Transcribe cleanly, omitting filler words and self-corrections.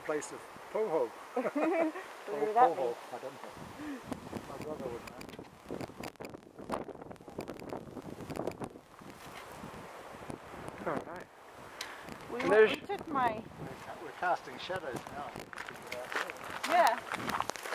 place of poho. Or Whatever that poho, means. I don't know. My brother would know. We took my... We're casting shadows now. Yeah.